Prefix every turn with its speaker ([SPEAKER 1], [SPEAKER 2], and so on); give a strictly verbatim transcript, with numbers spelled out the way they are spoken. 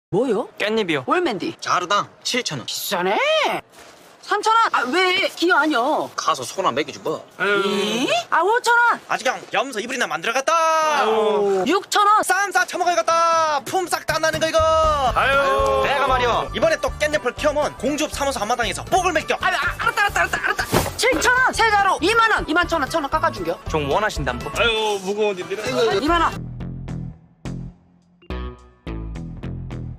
[SPEAKER 1] 뭐요?
[SPEAKER 2] 깻잎이요.
[SPEAKER 1] 월맨디.
[SPEAKER 3] 자르당 칠천 원.
[SPEAKER 1] 비싸네. 삼천 원. 아, 왜 기어 아니여?
[SPEAKER 3] 가서 소나 먹여줘 뭐.
[SPEAKER 1] 에? 아, 오천 원.
[SPEAKER 3] 아직 그냥 염소 이불이나 만들어갔다.
[SPEAKER 1] 육천 원.
[SPEAKER 3] 쌈 싸 처먹어야겠다. 품 싹 다 나는 거 이거.
[SPEAKER 2] 아유.
[SPEAKER 3] 내가 말이야 이번에 또 깻잎을 키우면 공주업 사무소 앞마당에서 뽁을 맡겨.
[SPEAKER 1] 아, 아, 알았다, 알았다, 알았다, 알았다. 칠천 원. 세자로 이만 원. 이만 천 원, 천 원 깎아준겨.
[SPEAKER 2] 좀 원하신담보.
[SPEAKER 4] 아유 무거운 일이라.
[SPEAKER 1] 이만 원.